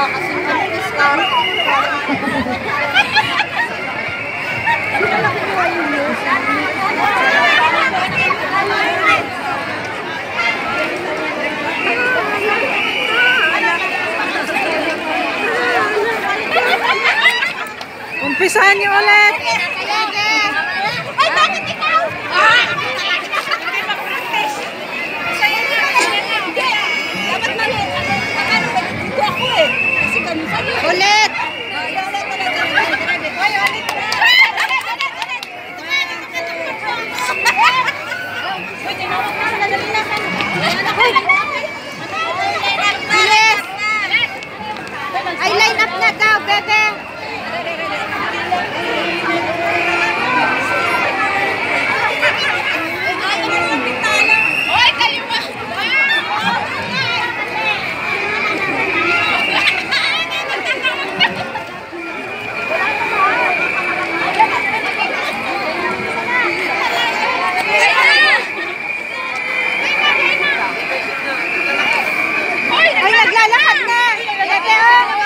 kasi mag-discount. Umpisahan niyo ulit. Ay, bakit ikaw? Dapat mali. Dito ako eh. Kasi kami sa'yo. Ulit! Ay, line up na daw, bebe. Ay, naglalakad na. Bebe, oh.